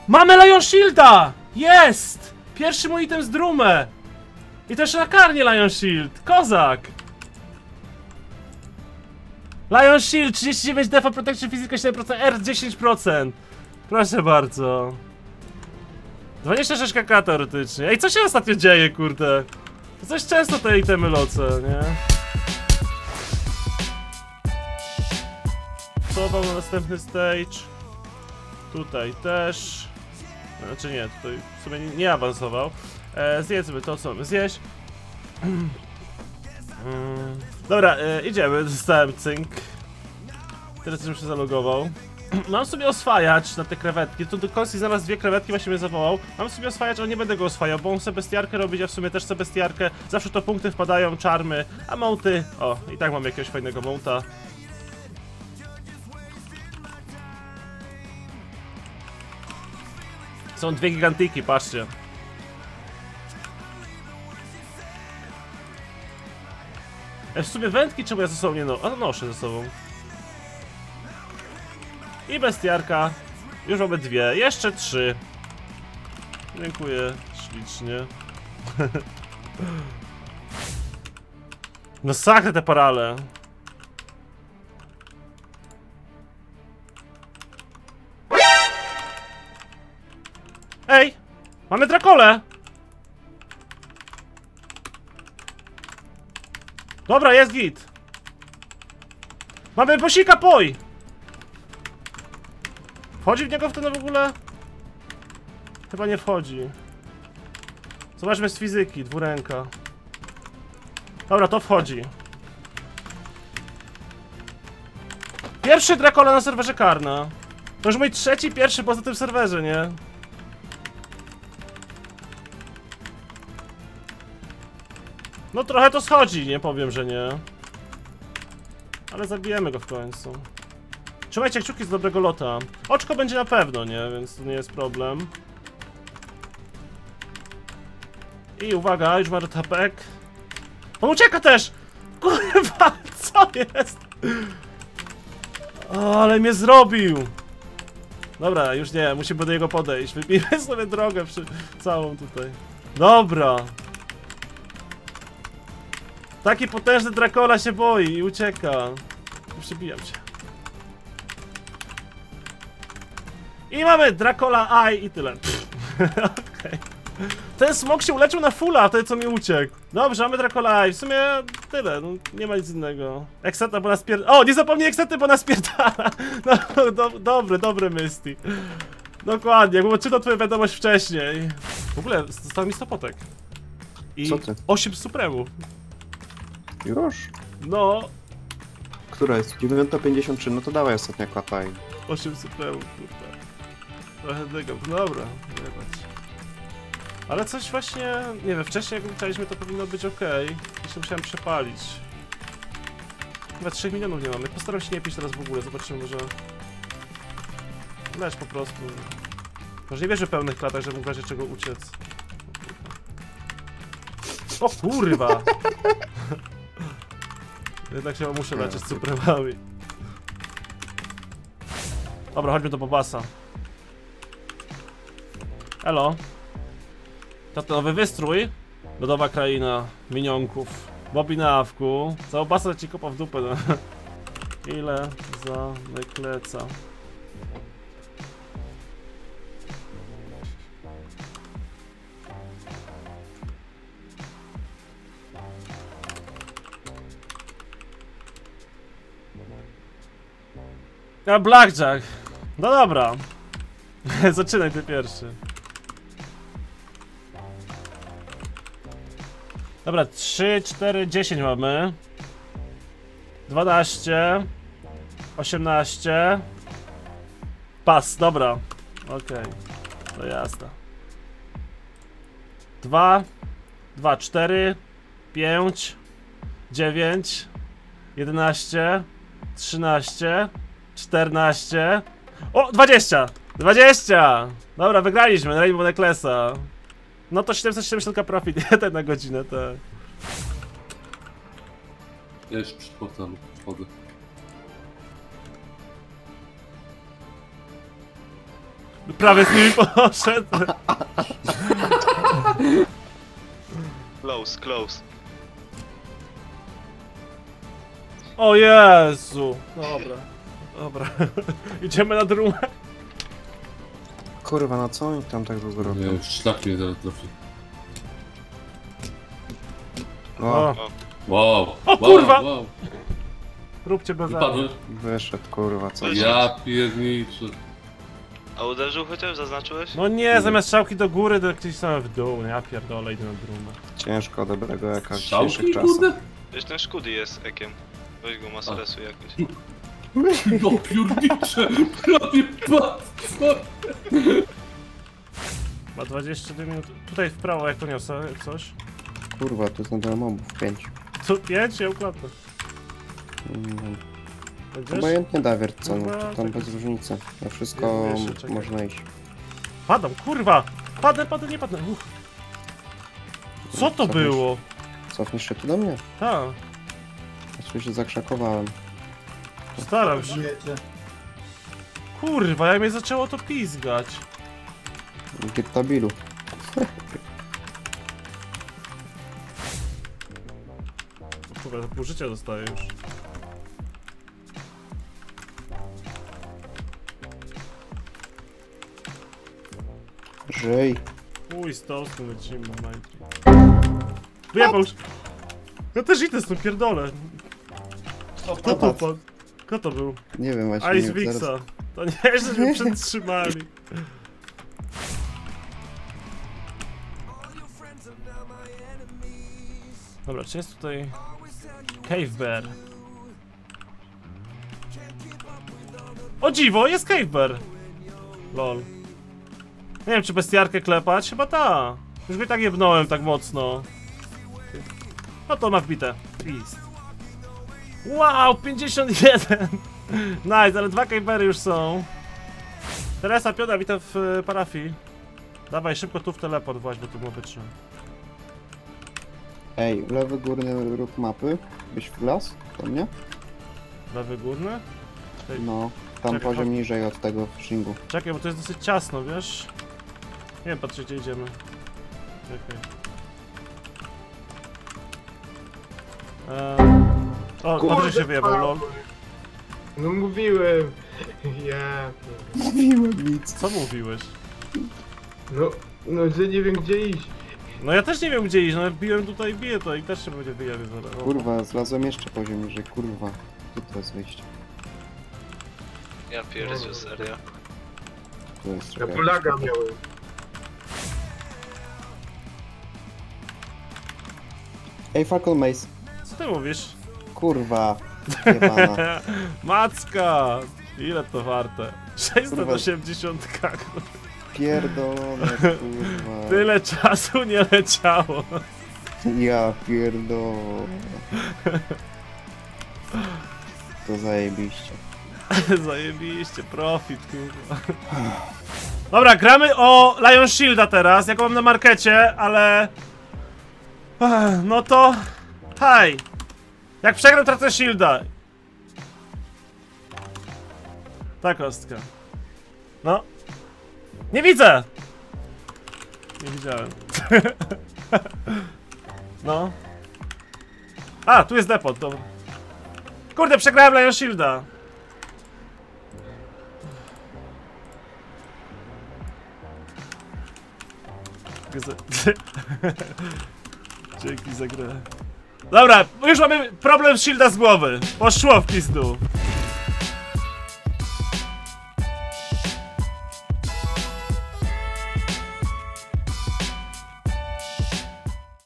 Mamy Lion Shielda! Jest! Pierwszy mój item z Drumę! I też na karnie Lion Shield! Kozak! Lion Shield 39 defa, protection physical 7%, R 10%. Proszę bardzo. 26 kk teoretycznie. Ej, co się ostatnio dzieje, kurde? To coś często te itemy locę, nie? Co na następny stage? Tutaj też. Znaczy nie, tutaj w sumie nie awansował. Zjedzmy to, co mamy zjeść. Dobra, idziemy, dostałem cynk. Teraz już się zalogował. Mam sobie oswajać na te krewetki. Tu do Konsti znalazł 2 krewetki, właśnie mnie zawołał. Mam sobie oswajać, ale nie będę go oswajał, bo on chce bestiarkę robić, ja w sumie też chcę bestiarkę. Zawsze to punkty wpadają, czarmy, a mołty... O, i tak mam jakiegoś fajnego mołta. Są 2 gigantyki, patrzcie. W sumie wędki czemu ja ze sobą nie noszę ze sobą. I bestiarka. Już mamy 2, jeszcze 3. Dziękuję ślicznie. No sakry te parale. Ej! Mamy Drakole! Dobra, jest git. Mamy bosika poj! Wchodzi w niego w ten w ogóle? Chyba nie wchodzi. Zobaczmy z fizyki, dwuręka. Dobra, to wchodzi. Pierwszy Dracola na serwerze Karna. To już mój pierwszy boss na tym serwerze, nie? No trochę to schodzi, nie powiem, że nie. Ale zabijemy go w końcu. Trzymajcie kciuki z dobrego lota. Oczko będzie na pewno, nie? Więc to nie jest problem. I uwaga, już ma tapek. On ucieka też! Kurwa, co jest? O, ale mnie zrobił! Dobra, już nie, musimy do niego podejść. Wybijmy sobie drogę całą tutaj. Dobra. Taki potężny Dracola się boi i ucieka. Przybijam się. I mamy Dracola Eye i tyle. Okay. Ten smok się uleczył na fulla, wtedy co mi uciekł. Dobrze, mamy Dracola Eye. W sumie tyle, no, nie ma nic innego. Exeta, bo nas O, nie zapomnij Exety, bo nas pierdala. No, dobre Misty. Dokładnie, jakbym odczytał twoją wiadomość wcześniej. W ogóle został mi 100 potek. I co ty? 8 supremów. Już? No. Która jest? 9:53, no to dawaj ostatnia klapa i... 8 supremów, kurde. Trochę dygam, dobra, jebać. Ale coś właśnie, nie wiem, wcześniej jak liczyliśmy to powinno być ok. Jeszcze musiałem przepalić. Chyba 3 milionów nie mamy, postaram się nie pić teraz w ogóle, zobaczymy może... Lecz po prostu. Może nie wierzę w pełnych klatach, żeby mógł w razie czego uciec. O kurwa! Jednak się muszę leczyć z supremami. Dobra, chodźmy do Bobasa. Elo. To nowy wystrój. Lodowa kraina minionków. Bobby na awku. Za Bobasa ci kopa w dupę. No. Ile za wykleca. A Blackjack. No dobra. Zaczynaj ty pierwszy. Dobra, 3, 4, 10 mamy. 12. 18. Pas, dobra. Okej. To jasne. 2. 2, 4. 5. 9. 11. 13. 14. O, 20! 20! Dobra, wygraliśmy, Rainbow Necklace'a. No to 770 profit, 1 na godzinę, tak. Ja już przed portalem wchodzę. Prawie z nimi poszedł. Close, close. O Jezu. Dobra. Dobra. Idziemy na drumę. Kurwa, no co oni tam tak długo robią? Nie, szlak mnie zaraz trafi. O, Wow. O, kurwa! Wow. Róbcie bez Wypadłem. wyszedł, kurwa, co? Ja pierniczę. A uderzył chociaż? Zaznaczyłeś? No nie, zamiast strzałki do góry, to gdzieś same w dół. No ja pierdolę, idę na drumę. Ciężko dobrego jaka w Strzałki, dzisiejszych czasach. kurde? Wiesz, ten Szkudy jest ekiem. Weź go, ma stresu jakoś. No pierniczę. Prawie padł. Ma 22 minuty. Tutaj w prawo, jak poniosę, jak coś. Kurwa, tu jest nadal mobów 5. Co, 5? Ja układnę. Będziesz? Obojętnie da wiertca, no Kurwa, to tam tak. bez różnicy. Na wszystko Jezu, jeszcze czekaj. można iść. Padam, kurwa! Padnę, nie padnę. Co to Cofniesz- było? Cofniesz się tu do mnie? Tak, Ja się zakrzakowałem. staram się. Kurwa, jak mnie zaczęło to pizgać. Gittabilu. Kurwa, pół życia dostaję już. Żyj. Uj, z toastem lecimy, majki. Wyjebał już. Ja też idę z tym pierdolę. Kto to padł? Kto to był? Nie wiem właśnie. Ice nie wiem, Wixa. zaraz- To nie, że mnie przetrzymali. Dobra, czy jest tutaj... Cave Bear? O dziwo, jest Cave Bear! Lol. Nie wiem, czy bestiarkę klepać? Chyba ta. Już go i tak jebnąłem tak mocno. No to ma wbite. Beast. Wow, 51! Nice, ale 2 Cave'ery już są. Teresa, Piotra, witam w parafii. Dawaj, szybko tu w teleport właśnie, bo tu ma wytrzymać. Ej, lewy górny róg mapy. Byś w las? Do mnie? Lewy górny? No. Tam Czekaj, poziom chodź. niżej od tego fishingu. Czekaj, bo to jest dosyć ciasno, wiesz? Nie wiem, patrzcie, gdzie idziemy. Czekaj. O, Patryk się wyjebał, lol. No mówiłem. Ja. Mówiłem nic. Co mówiłeś? No, że nie wiem gdzie iść. No ja też nie wiem, gdzie iść, no biłem tutaj, biję to i też się będzie wyjawiać zaraz. O. Kurwa, zlazłem jeszcze poziom niżej, kurwa. Gdzie to jest wyjście? Ja pierdziu, serio. To jest Ja czekaj. polaga miałem. Ej, Falcon Mace. Co ty mówisz? Kurwa. Jebana. Macka! Ile to warte? 680 Pierdolone, kurwa. Tyle czasu nie leciało. Ja pierdolę. To zajebiście. Zajebiście, profit, kurwa. Dobra, gramy o Lion Shielda teraz, jak mam na markecie, ale... No to... Haj! Jak przegram, tracę Shielda. Ta kostka. No. Nie widzę! Nie widziałem. No. A, tu jest depot, dobra. Kurde, przegrałem Lion Shielda. Dzięki za grę. Dobra, już mamy problem z Shielda z głowy. Poszło w pizdu.